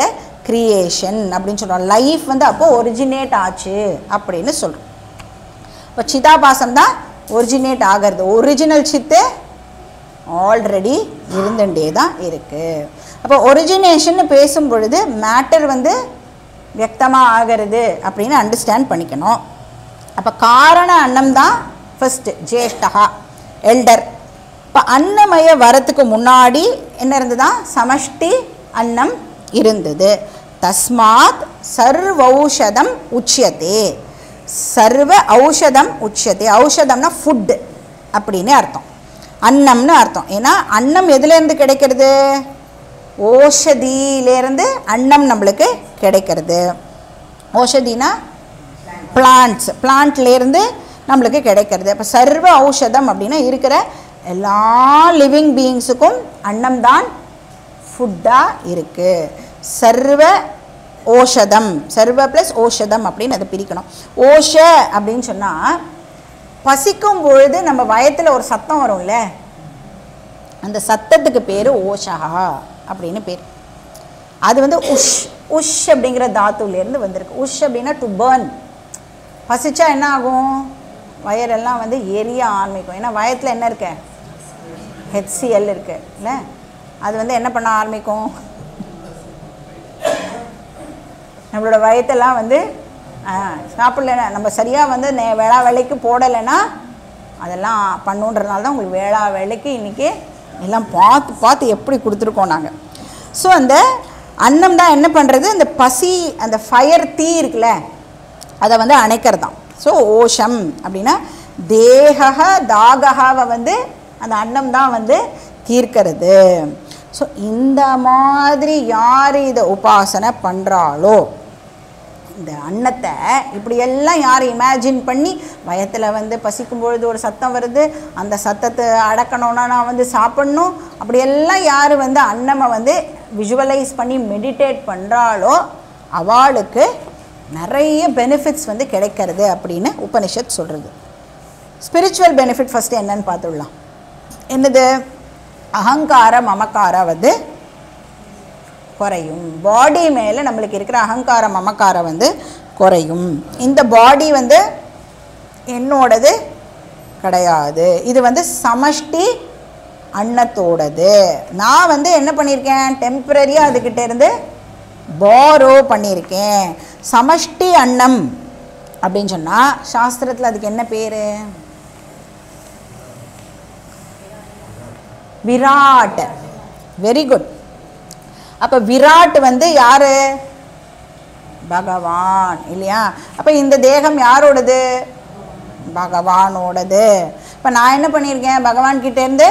[SPEAKER 1] கிரியேஷன் அப்படின்னு சொல்கிறோம். லைஃப் வந்து அப்போது ஒரிஜினேட் ஆச்சு அப்படின்னு சொல்கிறோம். இப்போ சிதாபாசம் தான் ஒரிஜினேட் ஆகிறது. ஒரிஜினல் சித்து ஆல்ரெடி இருந்துட்டே தான் இருக்குது. அப்போ ஒரிஜினேஷன் பேசும் பொழுது மேட்டர் வந்து வியக்தமாக ஆகிறது அப்படின்னு அண்டர்ஸ்டாண்ட் பண்ணிக்கணும். அப்போ காரண அன்னம் தான் ஃபஸ்ட்டு, ஜேஷ்டகா எல்டர். இப்போ அன்னமய வரத்துக்கு முன்னாடி என்ன இருந்ததா, சமஷ்டி அன்னம் இருந்தது. தஸ்மாத் சர்வௌஷதம் உச்சியதே. சர்வ ஔஷதம் உச்சியதே. ஔஷதம்னா ஃபுட்டு அப்படின்னு அர்த்தம், அன்னம்னு அர்த்தம். ஏன்னா அன்னம் எதுலேருந்து கிடைக்கிறது, ஓஷதியிலேருந்து அன்னம் நம்மளுக்கு கிடைக்கிறது. ஓஷதினா பிளான்ட்ஸ், பிளான்ட்லேருந்து நம்மளுக்கு கிடைக்கிறது. அப்போ சர்வ ஔஷதம் அப்படின்னா இருக்கிற எல்லா லிவிங் பீயிங்ஸுக்கும் அன்னம் தான் ஃபுட்டாக இருக்குது. சர்வ ஓஷதம், சர்வ ப்ளஸ் ஓஷதம் அப்படின்னு அதை பிரிக்கணும். ஓஷ அப்படின்னு சொன்னால் பசிக்கும் பொழுது நம்ம வயத்தில் ஒரு சத்தம் வரும்ல, அந்த சத்தத்துக்கு பேர் ஓஷகா அப்படின்னு பேர். அது வந்து உஷ், உஷ் அப்படிங்கிற தாத்துலேருந்து வந்திருக்கு. உஷ் அப்படின்னா டு பர்ன். பசிச்சா என்ன ஆகும், வயரெல்லாம் வந்து எரிய ஆரம்பிக்கும். ஏன்னா வயத்தில் என்ன இருக்கு, HCl இருக்கு இல்லை, அது வந்து என்ன பண்ண ஆரம்பிக்கும், நம்மளோட வயத்தெல்லாம் வந்து சாப்பிடலைன்னா, நம்ம சரியாக வந்து வேளா வேலைக்கு போடலைன்னா அதெல்லாம் பண்ணுன்றதுனால தான் உங்களுக்கு வேளா வேலைக்கு இன்றைக்கி எல்லாம் பார்த்து பார்த்து எப்படி கொடுத்துருக்கோம் நாங்கள். ஸோ அந்த அன்னம் தான் என்ன பண்ணுறது, அந்த பசி, அந்த ஃபயர் தீ இருக்குல்ல, அதை வந்து அணைக்கிறது தான். ஸோ ஓஷம் அப்படின்னா தேக தாகவை வந்து அந்த அன்னம் தான் வந்து தீர்க்கிறது. ஸோ இந்த மாதிரி யார் இதை உபாசனை பண்ணுறாளோ, இந்த அன்னத்தை இப்படியெல்லாம் யார் இமேஜின் பண்ணி வயத்தில் வந்து பசிக்கும் பொழுது ஒரு சத்தம் வருது, அந்த சத்தத்தை அடக்கணும்னா நான் வந்து சாப்பிட்ணும், அப்படியெல்லாம் யார் வந்து அன்னமை வந்து விஷுவலைஸ் பண்ணி மெடிடேட் பண்ணுறாளோ அவளுக்கு நிறைய பெனிஃபிட்ஸ் வந்து கிடைக்கிறது அப்படின்னு உபனிஷத் சொல்கிறது. ஸ்பிரிச்சுவல் பெனிஃபிட் ஃபஸ்ட்டு என்னன்னு பார்த்துடலாம். என்னது, அகங்கார மமக்கார வந்து குறையும். பாடி மேலே நம்மளுக்கு இருக்கிற அகங்கார மமக்காரம் வந்து குறையும். இந்த பாடி வந்து என்னோடது கிடையாது, இது வந்து சமஷ்டி அன்னத்தோடது. நான் வந்து என்ன பண்ணியிருக்கேன், டெம்பரரியாக அதுக்கிட்ட இருந்து பாரோ பண்ணியிருக்கேன். சமஷ்டி அன்னம் அப்படின்னு சொன்னால் சாஸ்திரத்தில் அதுக்கு என்ன பேர், விராட். Very good. அப்போ விராட் வந்து யார், பகவான் இல்லையா. அப்போ இந்த தேகம் யாரோடது, பகவானோடது. இப்போ நான் என்ன பண்ணியிருக்கேன், பகவான் கிட்டேருந்து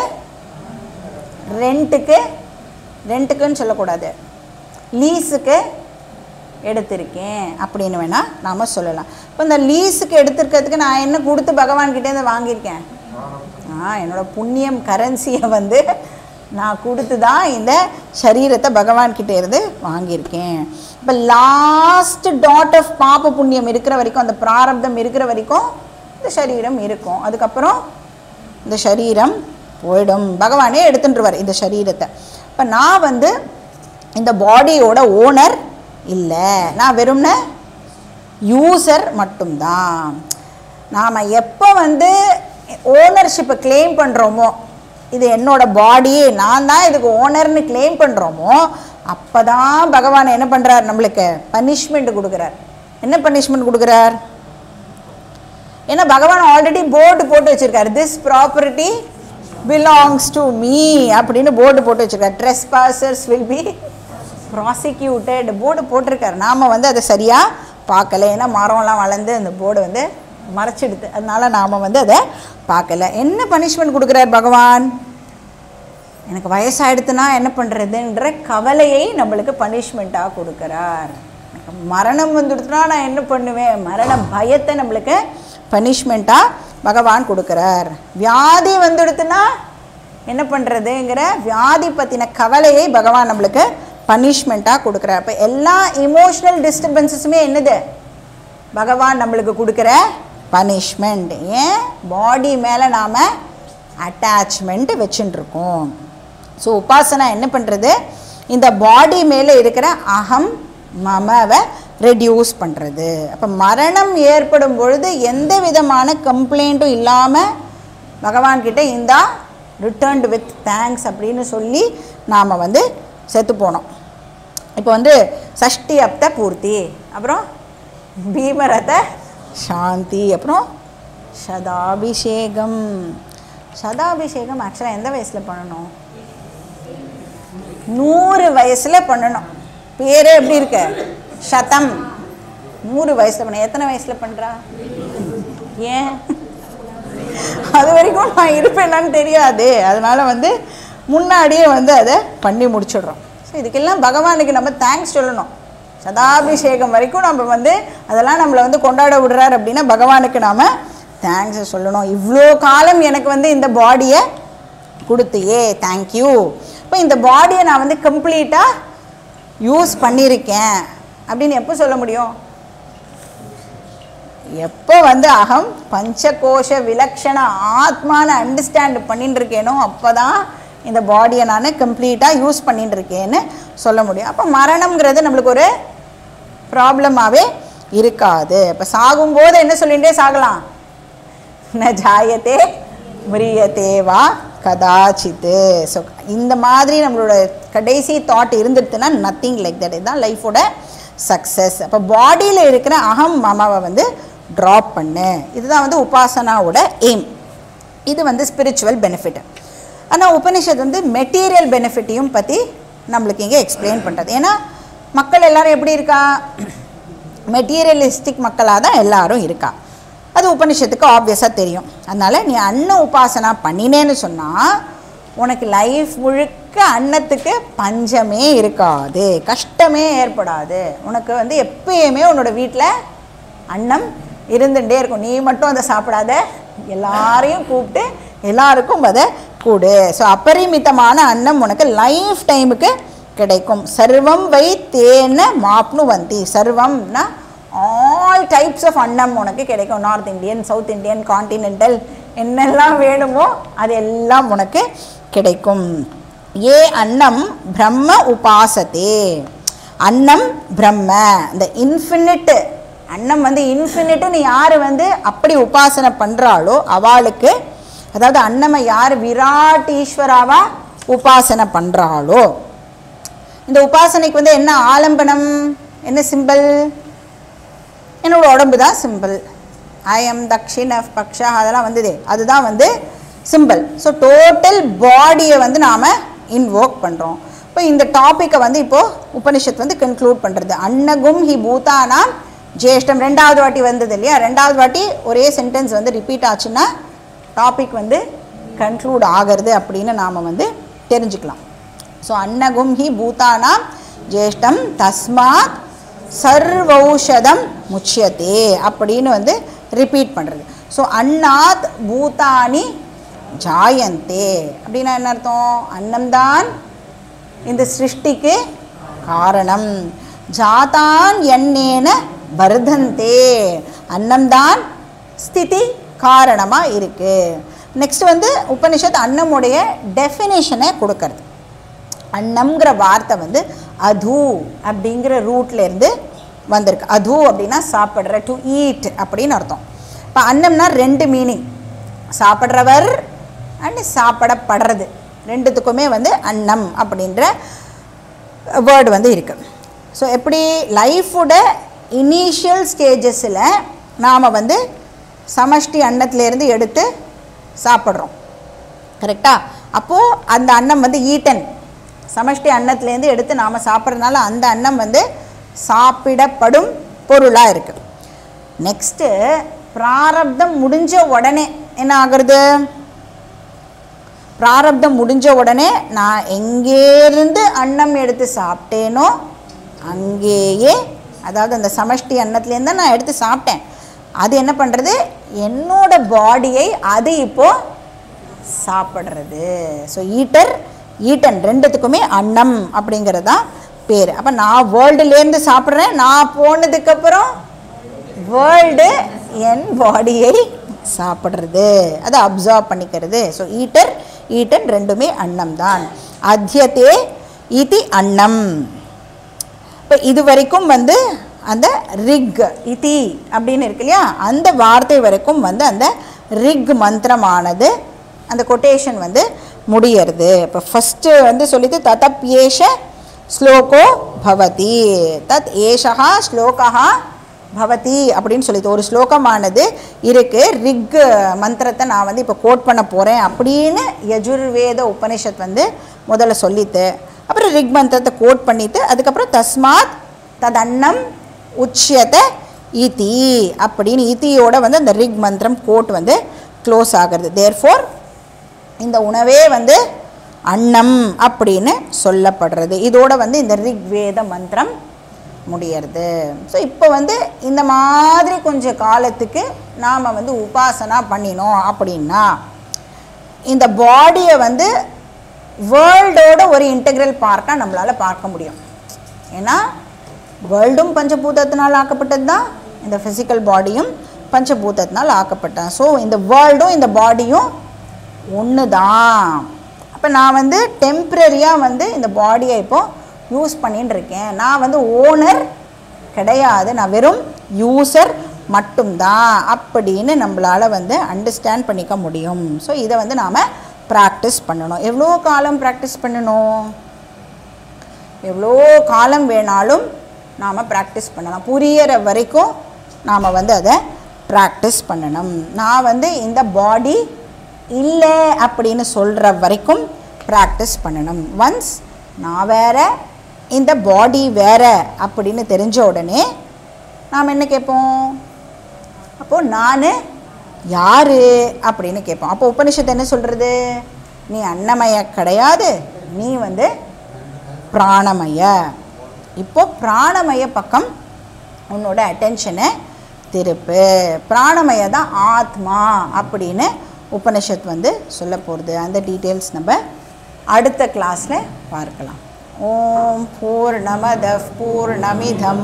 [SPEAKER 1] ரெண்ட்டுக்குன்னு சொல்லக்கூடாது, லீஸுக்கு எடுத்திருக்கேன் அப்படின்னு வேணால் நாம் சொல்லலாம். இப்போ இந்த லீஸுக்கு எடுத்துருக்கிறதுக்கு நான் என்ன கொடுத்து பகவான்கிட்டேருந்து வாங்கியிருக்கேன், என்னோடய புண்ணியம் கரன்சியை வந்து நான் கொடுத்து தான் இந்த சரீரத்தை பகவான்கிட்ட இருந்து வாங்கியிருக்கேன். இப்போ லாஸ்ட் டாட் ஆஃப் பாப புண்ணியம் இருக்கிற வரைக்கும், அந்த பிராரப்தம் இருக்கிற வரைக்கும் இந்த சரீரம் இருக்கும். அதுக்கப்புறம் இந்த சரீரம் போயிடும், பகவானே எடுத்துட்டுருவார் இந்த சரீரத்தை. இப்போ நான் வந்து இந்த பாடியோட ஓனர் இல்லை, நான் வெறும்ன யூசர் மட்டும்தான். நாம் எப்போ வந்து ஓனர்ஷிப்பை கிளைம் பண்ணுறோமோ, இது என்னோடய பாடியே, நான் தான் இதுக்கு ஓனர்னு கிளைம் பண்ணுறோமோ, அப்போ தான் பகவான் என்ன பண்ணுறார், நம்மளுக்கு பனிஷ்மெண்ட் கொடுக்குறார். என்ன பனிஷ்மெண்ட் கொடுக்குறார், ஏன்னா பகவான் ஆல்ரெடி போர்டு போட்டு வச்சுருக்காரு, this property belongs to me அப்படின்னு போர்டு போட்டு வச்சுருக்காரு. Trespassers will be prosecuted board போட்டிருக்காரு. நாம் வந்து அதை சரியாக பார்க்கல, ஏன்னா மரம்லாம் வளர்ந்து அந்த போர்டு வந்து மறைச்சிடுது, அதனால் நாம் வந்து அதை பார்க்கல. என்ன பனிஷ்மெண்ட் கொடுக்குறார் பகவான், எனக்கு வயசாகிடுத்துனா என்ன பண்ணுறதுன்ற கவலையை நம்மளுக்கு பனிஷ்மெண்ட்டாக கொடுக்குறார். எனக்கு மரணம் வந்துடுத்துனா நான் என்ன பண்ணுவேன், மரண பயத்தை நம்மளுக்கு பனிஷ்மெண்ட்டாக பகவான் கொடுக்குறார். வியாதி வந்துடுத்துனா என்ன பண்ணுறதுங்கிற வியாதி பற்றின கவலையை பகவான் நம்மளுக்கு பனிஷ்மெண்ட்டாக கொடுக்குறார். இப்போ எல்லா இமோஷ்னல் டிஸ்டர்பன்ஸஸுமே என்னது, பகவான் நம்மளுக்கு கொடுக்குற பனிஷ்மெண்ட். ஏன், பாடி மேலே நாம் அட்டாச்மெண்ட் வச்சுட்டுருக்கோம். ஸோ உபாசனா என்ன பண்ணுறது, இந்த பாடி மேலே இருக்கிற அகம் மமவை ரெடியூஸ் பண்ணுறது. அப்போ மரணம் ஏற்படும் பொழுது எந்த விதமான கம்ப்ளைண்ட்டும் இல்லாமல் பகவான்கிட்ட இந்தா ரிட்டர்ன்டு வித் தேங்க்ஸ் அப்படின்னு சொல்லி நாம் வந்து செத்து போனோம். இப்போ வந்து சஷ்டி அப்த பூர்த்தி, அப்புறம் பீமரத சாந்தி, அப்புறம் சதாபிஷேகம். சதாபிஷேகம் ஆக்சுவலாக எந்த வயசில் பண்ணணும்? 100 வயசில் பண்ணணும். பேரே எப்படி இருக்கு? சதம். 100 வயசில் பண்ண. எத்தனை வயசில் பண்ணுறா? ஏன் அது வரைக்கும் நான் இருப்பேனான்னு தெரியாது. அதனால் வந்து முன்னாடியே வந்து அதை பண்ணி முடிச்சிடுறோம். ஸோ இதுக்கெல்லாம் பகவானுக்கு நம்ம தேங்க்ஸ் சொல்லணும். சதாபிஷேகம் வரைக்கும் நம்ம வந்து அதெல்லாம் நம்மளை வந்து கொண்டாட விடுறாரு அப்படின்னா பகவானுக்கு நாம் தேங்க்ஸை சொல்லணும். இவ்வளோ காலம் எனக்கு வந்து இந்த பாடியை கொடுத்தியே, தேங்க்யூ. இப்போ இந்த பாடியை நான் வந்து கம்ப்ளீட்டாக யூஸ் பண்ணியிருக்கேன் அப்படின்னு எப்போ சொல்ல முடியும்? எப்போ வந்து அகம் பஞ்சகோஷ விலக்ஷண ஆத்மான அண்டர்ஸ்டாண்ட் பண்ணிட்டு இருக்கேனோ அப்போ தான் இந்த பாடியை நான் கம்ப்ளீட்டாக யூஸ் பண்ணிட்டு இருக்கேன்னு சொல்ல முடியும். அப்போ மரணம்ங்கிறது நம்மளுக்கு ஒரு ப்ராப்ளமாகவே இருக்காது. இப்போ சாகும்போது என்ன சொல்லிகிட்டே சாகலாம்? ந ஜாயத்தே மிரியத்தே வா கதாச்சித்து. ஸோ இந்த மாதிரி நம்மளோட கடைசி தாட் இருந்துட்டுன்னா நத்திங் லைக் தட். இதுதான் லைஃபோட சக்ஸஸ். அப்போ பாடியில் இருக்கிற அகம் மமாவை வந்து ட்ராப் பண்ணு. இதுதான் வந்து உபாசனாவோட எய்ம். இது வந்து ஸ்பிரிச்சுவல் பெனிஃபிட். ஆனால் உபனிஷத் வந்து மெட்டீரியல் பெனிஃபிட்டையும் பற்றி நம்மளுக்கு இங்கே எக்ஸ்பிளைன் பண்ணுறது. ஏன்னா மக்கள் எல்லோரும் எப்படி இருக்கா? மெட்டீரியலிஸ்டிக் மக்களாக தான் எல்லோரும் இருக்கா. அது உபனிஷத்துக்கு ஆப்வியஸாக தெரியும். அதனால் நீ அன்ன உபாசனா பண்ணினேன்னு சொன்னால் உனக்கு லைஃப் முழுக்க அன்னத்துக்கு பஞ்சமே இருக்காது, கஷ்டமே ஏற்படாது. உனக்கு வந்து எப்பயுமே உன்னோட வீட்டில் அன்னம் இருந்துகிட்டே இருக்கும். நீ மட்டும் அதை சாப்பிடாத, எல்லாரையும் கூப்பிட்டு எல்லாருக்கும் அதை கூடு. ஸோ அபரிமிதமான அன்னம் உனக்கு லைஃப் டைமுக்கு கிடைக்கும். சர்வம் வை தேன மாப்னு வந்தி. சர்வம்னா ஆல் டைப்ஸ் ஆஃப் அன்னம் உனக்கு கிடைக்கும். North Indian, South Indian, continental, என்னெல்லாம் வேணுமோ அது எல்லாம் உனக்கு கிடைக்கும். ஏ அன்னம் பிரம்ம உபாசத்தே. அன்னம் பிரம்ம, இந்த இன்ஃபினிட் அன்னம் வந்து இன்ஃபினிட்டுன்னு யார் வந்து அப்படி உபாசனை பண்ணுறாளோ அவளுக்கு, அதாவது அன்னமை யார் விராட் ஈஸ்வராவா உபாசனை பண்ணுறாளோ, இந்த உபாசனைக்கு வந்து என்ன ஆலம்பனம், என்ன சிம்பிள்? என்னோட உடம்பு தான் சிம்பிள். ஐஎம் தக்ஷிண பக்ஷா அதெல்லாம் வந்ததே, அதுதான் வந்து சிம்பிள். ஸோ டோட்டல் பாடியை வந்து நாம் இன்வோக் பண்ணுறோம். இப்போ இந்த டாப்பிக்கை வந்து இப்போது உபனிஷத் வந்து கன்க்ளூட் பண்ணுறது. அன்னகும் ஹி பூதானா ஜேஷ்டம். 2வது வாட்டி வந்தது இல்லையா? 2வது வாட்டி ஒரே சென்டென்ஸ் வந்து ரிப்பீட் ஆச்சுன்னா டாபிக் வந்து கன்க்ளூட் ஆகிறது அப்படின்னு நாம் வந்து தெரிஞ்சுக்கலாம். ஸோ அன்னகும் ஹி பூதானா ஜேஷ்டம் தஸ்மாத் சர்வௌஷதம் முச்சியத்தே அப்படின்னு வந்து ரிப்பீட் பண்ணுறது. ஸோ அன்னாத் பூதானி ஜாயந்தே அப்படின்னா என்ன அர்த்தம்? அன்னம்தான் இந்த சிருஷ்டிக்கு காரணம். ஜாதான் எண்ணேன வர்தந்தே. அன்னம்தான் ஸ்திதி காரணமாக இருக்குது. நெக்ஸ்ட் வந்து உபனிஷத் அன்னமுடைய டெஃபினேஷனை கொடுக்கறது. அன்னம்ங்கிற வார்த்தை வந்து அது அப்படிங்கிற ரூட்லேருந்து வந்திருக்கு. அது அப்படின்னா சாப்பிட்ற, டு ஈட் அப்படின்னு அர்த்தம். இப்போ அன்னம்னா 2 மீனிங், சாப்பிட்றவர் அண்ட் சாப்பிடப்படுறது, ரெண்டுத்துக்குமே வந்து அன்னம் அப்படின்ற வேர்டு வந்து இருக்குது. ஸோ எப்படி லைஃபோட இனிஷியல் ஸ்டேஜஸில் நாம் வந்து சமஷ்டி அன்னத்திலேருந்து எடுத்து சாப்பிட்றோம், கரெக்டாக? அப்போது அந்த அன்னம் வந்து ஈட்டன், சமஷ்டி அன்னத்திலேருந்து எடுத்து நாம் சாப்பிட்றதுனால அந்த அன்னம் வந்து சாப்பிடப்படும் பொருளாக இருக்குது. நெக்ஸ்ட்டு பிராரப்தம் முடிஞ்ச உடனே என்ன ஆகிறது? பிராரப்தம் முடிஞ்ச உடனே நான் எங்கேருந்து அன்னம் எடுத்து சாப்பிட்டேனோ அங்கேயே, அதாவது அந்த சமஷ்டி அன்னத்துலேருந்து தான் நான் எடுத்து சாப்பிட்டேன், அது என்ன பண்ணுறது? என்னோட பாடியை அது இப்போது சாப்பிட்றது. ஸோ ஈட்டர் ஈட்டன் ரெண்டுத்துக்குமே அன்னம் அப்படிங்கிறது தான் பேர். அப்போ நான் வேர்ல்டுலேருந்து சாப்பிட்றேன், நான் போனதுக்கப்புறம் வேர்ல்டு என் பாடியை சாப்பிட்றது, அதை அப்சார்ப் பண்ணிக்கிறது. ஸோ ஈட்டர் ஈட்டன் ரெண்டுமே அன்னம் தான். அத்தியத்தே இதி அன்னம். இப்போ இது வரைக்கும் வந்து அந்த ரிக் இதி அப்படின்னு இருக்கு இல்லையா, அந்த வார்த்தை வரைக்கும் வந்து அந்த ரிக் மந்திரமானது அந்த கொட்டேஷன் வந்து முடியறது. இப்போ ஃபஸ்ட்டு வந்து சொல்லிட்டு ததப் ஏஷ ஸ்லோகோ பவதி, தத் ஏஷா ஸ்லோகா பவதி அப்படின்னு சொல்லிட்டு ஒரு ஸ்லோகமானது இருக்குது. ரிக் மந்திரத்தை நான் வந்து இப்போ கோட் பண்ண போகிறேன் அப்படின்னு யஜுர்வேத உபனிஷத் வந்து முதல்ல சொல்லிட்டு, அப்புறம் ரிக் மந்திரத்தை கோட் பண்ணிவிட்டு அதுக்கப்புறம் தஸ்மாத் ததன்னம் உச்சியத இதி அப்படின்னு இதியோட வந்து அந்த ரிக் மந்திரம் கோட் வந்து க்ளோஸ் ஆகிறது. தேர்ஃபோர் இந்த உணவே வந்து அன்னம் அப்படின்னு சொல்லப்படுறது. இதோட வந்து இந்த ரிக் வேத மந்திரம் முடியறது. ஸோ இப்போ வந்து இந்த மாதிரி கொஞ்சம் காலத்துக்கு நாம் வந்து உபாசனா பண்ணினோம் அப்படின்னா இந்த பாடியை வந்து வேர்ல்டோட ஒரு இன்டெக்ரல் பார்ட்டாக நம்மளால் பார்க்க முடியும். ஏன்னா வேர்ல்டும் பஞ்சபூதத்தினால் ஆக்கப்பட்டது தான், இந்த ஃபிசிக்கல் பாடியும் பஞ்சபூதத்தினால் ஆக்கப்பட்டேன். ஸோ இந்த வேர்ல்டும் இந்த பாடியும் ஒன்று தான். அப்போ நான் வந்து டெம்ப்ரரியாக வந்து இந்த பாடியை இப்போது யூஸ் பண்ணின்னு இருக்கேன். நான் வந்து ஓனர் கிடையாது, நான் வெறும் யூசர் மட்டும்தான் அப்படின்னு நம்மளால் வந்து அண்டர்ஸ்டாண்ட் பண்ணிக்க முடியும். ஸோ இதை வந்து நாம் ப்ராக்டிஸ் பண்ணணும். எவ்வளோ காலம் ப்ராக்டிஸ் பண்ணணும்? எவ்வளோ காலம் வேணாலும் நாம் ப்ராக்டிஸ் பண்ணலாம். புரியிற வரைக்கும் நாம் வந்து அதை ப்ராக்டிஸ் பண்ணணும். நான் வந்து இந்த பாடி இல்லை அப்படின்னு சொல்கிற வரைக்கும் ப்ராக்டிஸ் பண்ணணும். ஒன்ஸ் நான் வேறு இந்த பாடி வேறு அப்படின்னு தெரிஞ்ச உடனே நாம் என்ன கேட்போம்? அப்போது நான் யார் அப்படின்னு கேட்போம். அப்போ உபனிஷத்து என்ன சொல்கிறது? நீ அன்னமய கிடையாது, நீ வந்து பிராணமய. இப்போ பிராணமய பக்கம் உன்னோட அட்டென்ஷனை திருப்பு. பிராணமய தான் ஆத்மா அப்படின்னு உபனிஷத் வந்து சொல்ல போகிறது. அந்த டீட்டெயில்ஸ் நம்ம அடுத்த கிளாஸில் பார்க்கலாம். ஓம் பூர்ணமதః பூர்ணமிதம்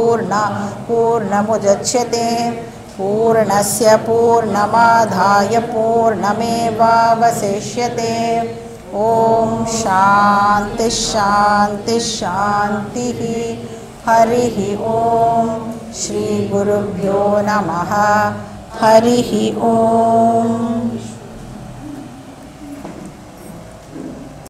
[SPEAKER 1] பூர்ணமுதச்யதே பூர்ணஸ்ய பூர்ணமாதாய பூர்ணமேவாவசிஷ்யதே. ஓம் சாந்தி சாந்தி சாந்தி. ஹரிஹி ஓம். ஸ்ரீ குருப்யோ நமः. ஹரிஹி ஓம்.